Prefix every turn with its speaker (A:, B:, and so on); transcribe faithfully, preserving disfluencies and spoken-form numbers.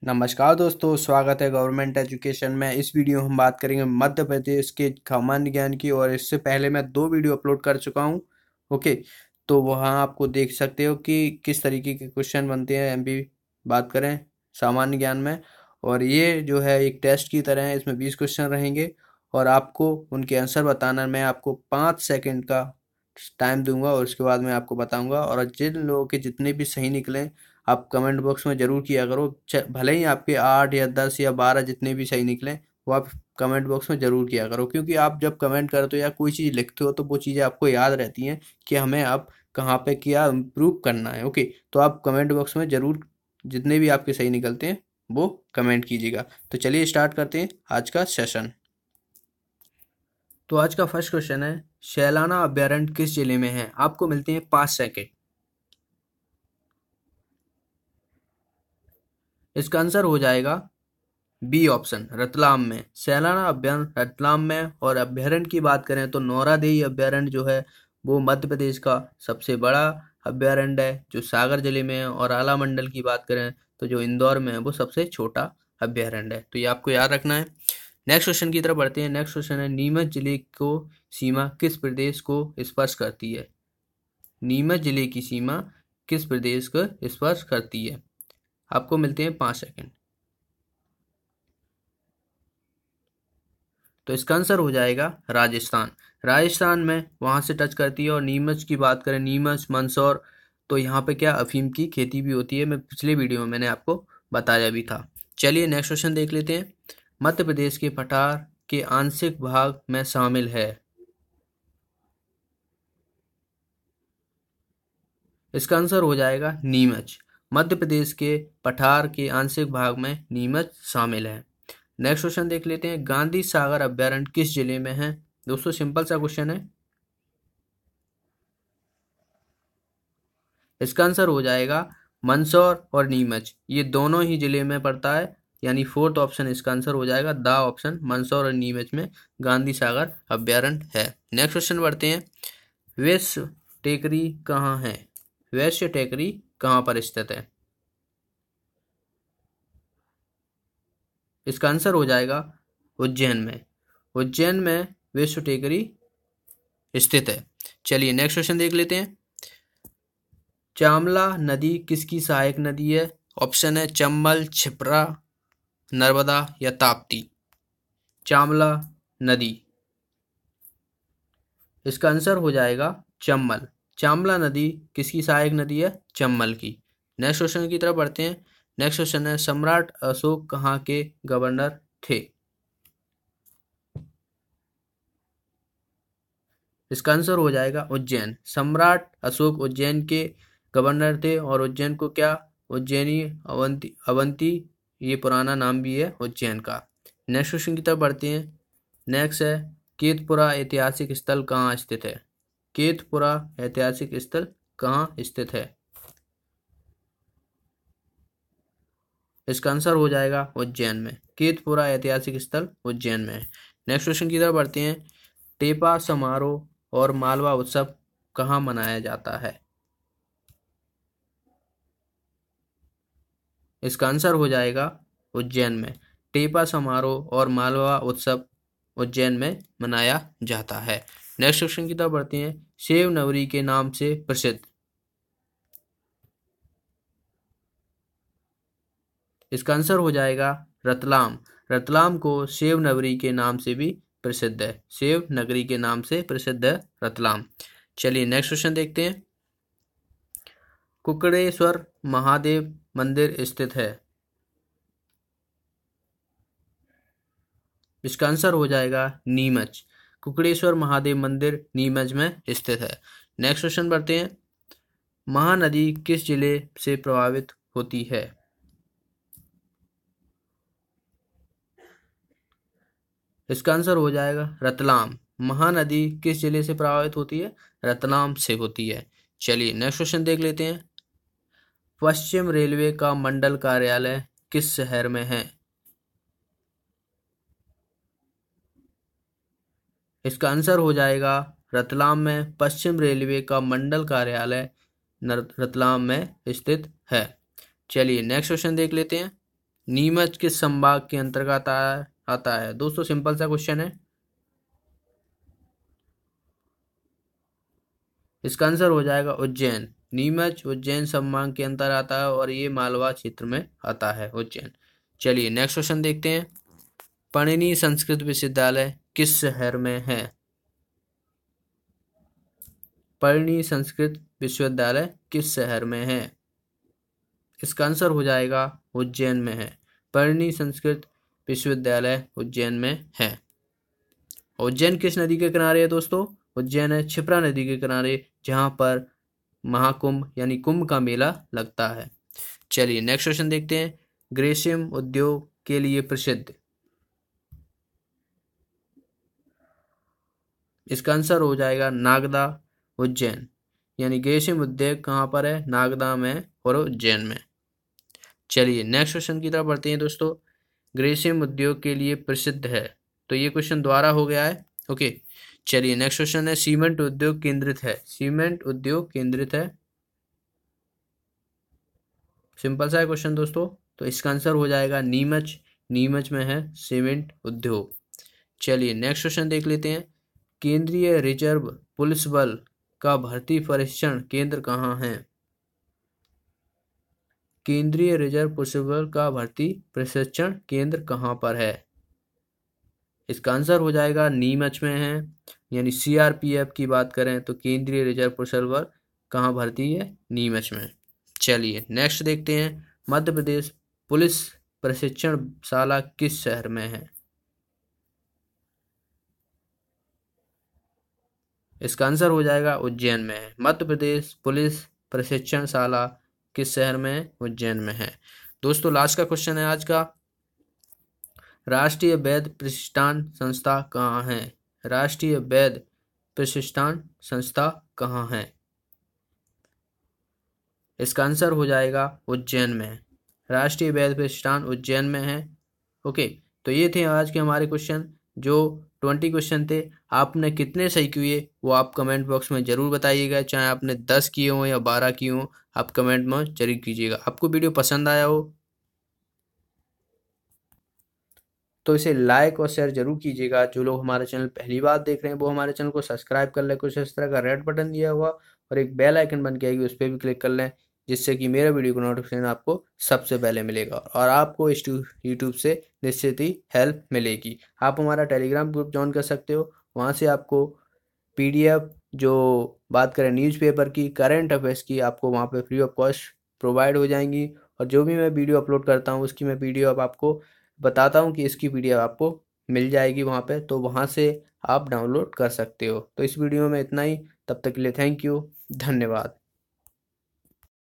A: नमस्कार दोस्तों, स्वागत है गवर्नमेंट एजुकेशन में। इस वीडियो में हम बात करेंगे मध्य प्रदेश के सामान्य ज्ञान की। और इससे पहले मैं दो वीडियो अपलोड कर चुका हूं। ओके, तो वहां आपको देख सकते हो कि किस तरीके के क्वेश्चन बनते हैं। एमपी बात करें सामान्य ज्ञान में, और ये जो है एक टेस्ट की तरह है। इसमें बीस क्वेश्चन रहेंगे और आपको उनके आंसर बताना। मैं आपको पाँच सेकेंड का टाइम दूंगा और उसके बाद मैं आपको बताऊंगा। और जिन लोगों के जितने भी सही निकले आप कमेंट बॉक्स में ज़रूर किया करो। भले ही आपके आठ या दस या बारह जितने भी सही निकले वो आप कमेंट बॉक्स में ज़रूर किया करो, क्योंकि आप जब कमेंट करते हो या कोई चीज़ लिखते हो तो वो चीज़ें आपको याद रहती हैं कि हमें अब कहाँ पे क्या इम्प्रूव करना है। ओके, तो आप कमेंट बॉक्स में ज़रूर जितने भी आपके सही निकलते हैं वो कमेंट कीजिएगा। तो चलिए स्टार्ट करते हैं आज का सेशन। तो आज का फर्स्ट क्वेश्चन है, शैलाना अभ्यारण्य किस जिले में है? आपको मिलते हैं पाँच सेकेंड। इसका आंसर हो जाएगा बी ऑप्शन, रतलाम में। सैलाना अभ्यारण्य रतलाम में। और अभ्यारण्य की बात करें तो नौरादेई अभ्यारण्य जो है वो मध्य प्रदेश का सबसे बड़ा अभ्यारण्य है जो सागर जिले में है। और आला मंडल की बात करें तो जो इंदौर में है वो सबसे छोटा अभ्यारण्य है। तो ये आपको याद रखना है। नेक्स्ट क्वेश्चन की तरफ बढ़ते हैं। नेक्स्ट क्वेश्चन है, नीमच जिले को सीमा किस प्रदेश को स्पर्श करती है? नीमच जिले की सीमा किस प्रदेश को स्पर्श करती है? आपको मिलते हैं पाँच सेकेंड। तो इसका आंसर हो जाएगा राजस्थान। राजस्थान में वहाँ से टच करती है। और नीमच की बात करें, नीमच मंदसौर, तो यहाँ पे क्या अफीम की खेती भी होती है। मैं पिछले वीडियो में मैंने आपको बताया भी था। चलिए नेक्स्ट क्वेश्चन देख लेते हैं। मध्य प्रदेश के पठार के आंशिक भाग में शामिल है? इसका आंसर हो जाएगा नीमच। मध्य प्रदेश के पठार के आंशिक भाग में नीमच शामिल है। नेक्स्ट क्वेश्चन देख लेते हैं, गांधी सागर अभ्यारण्य किस जिले में है? दोस्तों सिंपल सा क्वेश्चन है। इसका आंसर हो जाएगा मंदसौर और नीमच, ये दोनों ही जिले में पड़ता है। यानी फोर्थ ऑप्शन इसका आंसर हो जाएगा, द ऑप्शन। मंदसौर और नीमच में गांधी सागर अभ्यारण्य है। नेक्स्ट क्वेश्चन बढ़ते हैं, वैश्य टेकरी कहाँ है? वैश्य टेकरी कहाँ पर स्थित है? इसका आंसर हो जाएगा उज्जैन में। उज्जैन में वैश्य टेकरी स्थित है। चलिए नेक्स्ट क्वेश्चन देख लेते हैं, चामला नदी किसकी सहायक नदी है? ऑप्शन है चंबल, छिप्रा, नर्मदा या ताप्ती। चामला नदी, इसका आंसर हो जाएगा चंबल। चामला नदी किसकी सहायक नदी है? चंबल की। नेक्स्ट क्वेश्चन की तरफ बढ़ते हैं। नेक्स्ट क्वेश्चन है, सम्राट अशोक कहाँ के गवर्नर थे? इसका आंसर हो जाएगा उज्जैन। सम्राट अशोक उज्जैन के गवर्नर थे। और उज्जैन को क्या उज्जैनी अवंती अवंती ये पुराना नाम भी है उज्जैन का। नेक्स्ट क्वेश्चन की तरफ बढ़ते हैं। नेक्स्ट है, केतपुरा ऐतिहासिक स्थल कहाँ स्थित है? केतपुरा ऐतिहासिक स्थल कहाँ स्थित है? इसका आंसर हो जाएगा उज्जैन में। केतपुरा ऐतिहासिक स्थल उज्जैन में है। नेक्स्ट क्वेश्चन की तरफ बढ़ते हैं, टेपा समारोह और मालवा उत्सव कहाँ मनाया जाता है? इसका आंसर हो जाएगा उज्जैन में। टेपा समारोह और मालवा उत्सव उज्जैन में मनाया जाता है। नेक्स्ट क्वेश्चन की तरफ बढ़ते हैं, सेव नगरी के नाम से प्रसिद्ध? इसका आंसर हो जाएगा रतलाम। रतलाम को सेव नगरी के नाम से भी प्रसिद्ध है। सेव नगरी के नाम से प्रसिद्ध है रतलाम। चलिए नेक्स्ट क्वेश्चन देखते हैं, कुकड़ेश्वर महादेव मंदिर स्थित है? इसका आंसर हो जाएगा नीमच। कुकड़ेश्वर महादेव मंदिर नीमच में स्थित है। नेक्स्ट क्वेश्चन बढ़ते हैं, महानदी किस जिले से प्रभावित होती है? इसका आंसर हो जाएगा रतलाम। महानदी किस जिले से प्रभावित होती है? रतलाम से होती है। चलिए नेक्स्ट क्वेश्चन देख लेते हैं, पश्चिम रेलवे का मंडल कार्यालय किस शहर में है? इसका आंसर हो जाएगा रतलाम में। पश्चिम रेलवे का मंडल कार्यालय रतलाम में स्थित है। चलिए नेक्स्ट क्वेश्चन देख लेते हैं, नीमच किस संभाग के अंतर्गत आता है आता है दोस्तों, सिंपल सा क्वेश्चन है। इसका आंसर हो जाएगा उज्जैन। नीमच उज्जैन संभाग के अंतर आता है और ये मालवा क्षेत्र में आता है, उज्जैन। चलिए नेक्स्ट क्वेश्चन देखते हैं। पाणिनि संस्कृत विश्वविद्यालय किस शहर में है? पाणिनि संस्कृत विश्वविद्यालय किस शहर में है? इसका आंसर हो जाएगा उज्जैन में है। पाणिनि संस्कृत विश्वविद्यालय उज्जैन में है। उज्जैन किस नदी के किनारे है दोस्तों? उज्जैन है क्षिप्रा नदी के किनारे, जहां पर महाकुंभ यानी कुंभ का मेला लगता है। चलिए नेक्स्ट क्वेश्चन देखते हैं। ग्रेसिम उद्योग के लिए प्रसिद्ध, इसका आंसर हो जाएगा नागदा, उज्जैन। यानी ग्रेसिम उद्योग कहाँ पर है? नागदा में और उज्जैन में। चलिए नेक्स्ट क्वेश्चन की तरफ बढ़ते हैं दोस्तों। ग्रेसिम उद्योग के लिए प्रसिद्ध है, तो ये क्वेश्चन दोबारा हो गया है। ओके, चलिए नेक्स्ट क्वेश्चन है। सीमेंट उद्योग केंद्रित है, सीमेंट उद्योग केंद्रित है, सिंपल सा है क्वेश्चन दोस्तों। तो इसका आंसर हो जाएगा नीमच, नीमच में है सीमेंट उद्योग। चलिए नेक्स्ट क्वेश्चन देख लेते हैं। केंद्रीय रिजर्व पुलिस बल का भर्ती प्रशिक्षण केंद्र कहाँ है? केंद्रीय रिजर्व पुलिस बल का भर्ती प्रशिक्षण केंद्र कहाँ पर है? इसका आंसर हो जाएगा नीमच में है। यानी सीआरपीएफ की बात करें तो केंद्रीय रिजर्व पुलिस बल कहाँ भर्ती है? नीमच में। चलिए नेक्स्ट देखते हैं। मध्य प्रदेश पुलिस प्रशिक्षण शाला किस शहर में है? इसका आंसर हो जाएगा उज्जैन में है। मध्य प्रदेश पुलिस प्रशिक्षण शाला किस शहर में है? उज्जैन में है। दोस्तों लास्ट का क्वेश्चन है आज का। राष्ट्रीय वैध प्रतिष्ठान संस्था कहाँ है? राष्ट्रीय वैध प्रतिष्ठान संस्था कहाँ है? इसका आंसर हो जाएगा उज्जैन में। राष्ट्रीय वैध प्रतिष्ठान उज्जैन में है। ओके, तो ये थे आज के हमारे क्वेश्चन, जो ट्वेंटी क्वेश्चन थे। आपने कितने सही किए वो आप कमेंट बॉक्स में ज़रूर बताइएगा। चाहे आपने दस किए हों या बारह किए हों, आप कमेंट में जरूर कीजिएगा। आपको वीडियो पसंद आया हो तो इसे लाइक और शेयर जरूर कीजिएगा। जो लोग हमारे चैनल पहली बार देख रहे हैं वो हमारे चैनल को सब्सक्राइब कर लें। कुछ इस तरह का रेड बटन दिया हुआ और एक बेल आइकन बन के आएगी, उस पर भी क्लिक कर लें, जिससे कि मेरा वीडियो का नोटिफिकेशन आपको सबसे पहले मिलेगा और आपको इस यूट्यूब से निश्चित ही हेल्प मिलेगी। आप हमारा टेलीग्राम ग्रुप ज्वाइन कर सकते हो। वहाँ से आपको पीडीएफ, जो बात करें न्यूज़पेपर की, करंट अफेयर्स की, आपको वहाँ पे फ्री ऑफ कॉस्ट प्रोवाइड हो जाएंगी। और जो भी मैं वीडियो अपलोड करता हूँ उसकी मैं पीडीएफ आपको बताता हूँ कि इसकी पीडीएफ आपको मिल जाएगी वहाँ पे, तो वहाँ से आप डाउनलोड कर सकते हो। तो इस वीडियो में इतना ही, तब तक के लिए थैंक यू, धन्यवाद।